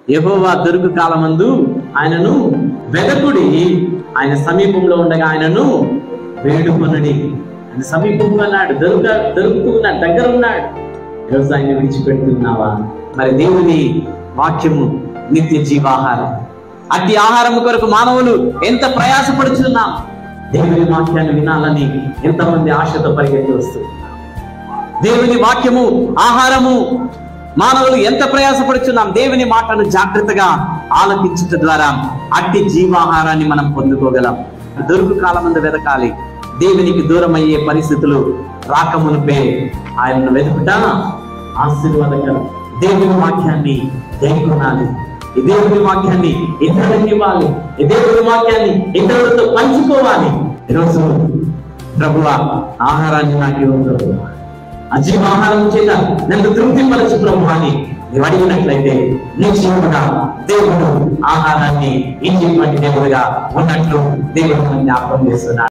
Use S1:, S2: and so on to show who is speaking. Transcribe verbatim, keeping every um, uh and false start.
S1: యెహోవా దొరుకు కాలమందు ఆయనను వెదకుడి, ఆయన సమీపంలో ఉండగా ఆయనను వేడుకొనుడి. ఆయన సమీపంలో ఉన్నాడు, దొరుక దొరుకుతూ ఉన్నాడు, దగ్గర ఉన్నాడు. ఈరోజు ఆయన విడిచిపెడుతున్నావా? మరి దేవుని వాక్యము నిత్య జీవాహారం. అట్టి ఆహారం కొరకు మానవులు ఎంత ప్రయాసపడుచున్నాం. దేవుని వాక్యాన్ని వినాలని ఎంతమంది ఆశతో పరిగెత్తి వస్తున్నారు. దేవుని వాక్యము ఆహారము మానవులు ఎంత ప్రయాసపడుచున్నాం. దేవుని మాటను జాగ్రత్తగా ఆలకించట ద్వారా అట్టి జీవాహారాన్ని మనం పొందుకోగలం. దొరుకు కాలమందు వెతకాలి. దేవునికి దూరం అయ్యే పరిస్థితులు రాకమునిపే ఆయనను వెతుకుట ఆశీర్వాదకరం. దేవుని వాక్యాన్ని గైకొనాలి. ఈ దేవుని వాక్యాన్ని ఇతరులకు ఇవ్వాలి. ఈ దేవుని వాక్యాన్ని ఇతరులతో పంచుకోవాలి. ఈరోజు ప్రభువా ఆహారాన్ని నాకు ఇవ్వదు, అజీవాహారం చేత నన్ను తృప్తిపరచు ప్రభు అని నీవు అడిగినట్లయితే నిశ్చయముగా దేవుడు ఆహారాన్ని ఇచ్చేటువంటి దేవుడుగా ఉన్నట్లు దేవుడు జ్ఞాపకం చేస్తున్నాడు.